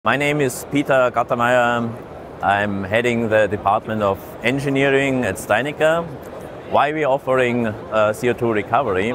My name is Peter Gattermayer. I'm heading the Department of Engineering at Steinecker. Why are we offering CO2 recovery?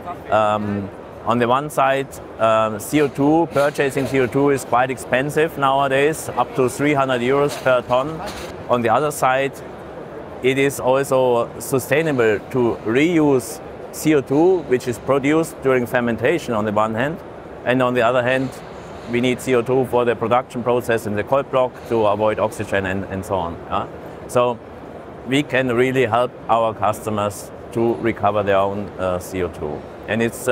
On the one side, purchasing CO2 is quite expensive nowadays, up to 300 euros per ton. On the other side, it is also sustainable to reuse CO2, which is produced during fermentation on the one hand, and on the other hand, we need CO2 for the production process in the cold block to avoid oxygen and so on. Yeah? So we can really help our customers to recover their own CO2. And it's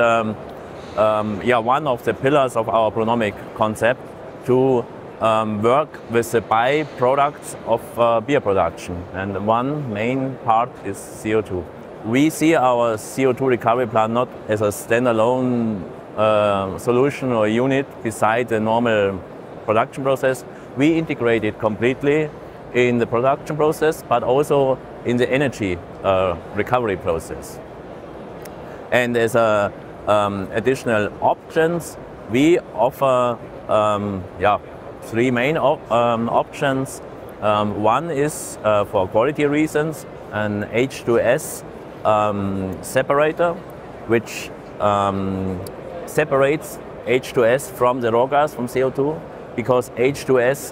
one of the pillars of our agronomic concept to work with the byproducts of beer production. And one main part is CO2. We see our CO2 recovery plant not as a standalone solution or unit beside the normal production process. We integrate it completely in the production process, but also in the energy recovery process. And as additional options, we offer three main options. One is for quality reasons, an H2S separator, which separates H2S from the raw gas, from CO2, because H2S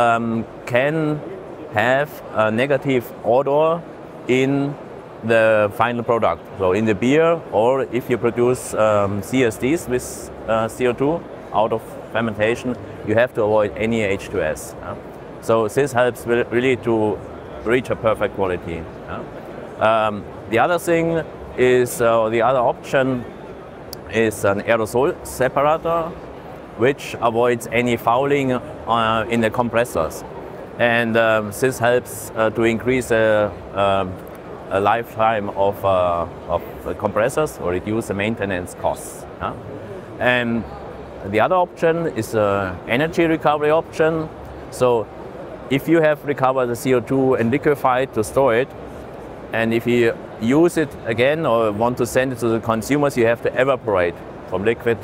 can have a negative odor in the final product. So in the beer, or if you produce CSDs with CO2 out of fermentation, you have to avoid any H2S. So this helps really to reach a perfect quality. The other thing is, the other option is an aerosol separator, which avoids any fouling in the compressors. And this helps to increase a lifetime of compressors or reduce the maintenance costs. And the other option is an energy recovery option. So if you have recovered the CO2 and liquefied to store it, and if you use it again or want to send it to the consumers, you have to evaporate from liquid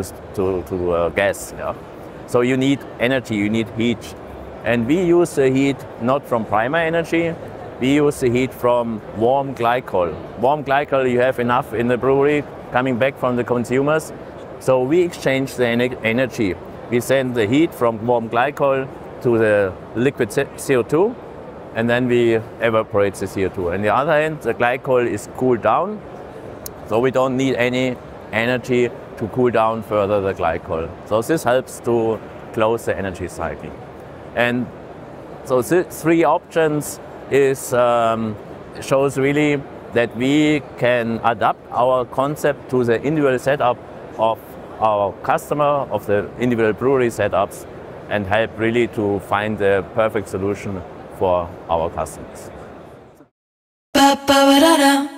to gas. Yeah? So you need energy, you need heat. And we use the heat not from primary energy, we use the heat from warm glycol. Warm glycol you have enough in the brewery coming back from the consumers. So we exchange the energy. We send the heat from warm glycol to the liquid CO2, and then we evaporate the CO2. On the other hand, the glycol is cooled down, so we don't need any energy to cool down further the glycol. So this helps to close the energy cycle. And so these three options shows really that we can adapt our concept to the individual setup of our customer, of the individual brewery setups, and help really to find the perfect solution for our customers.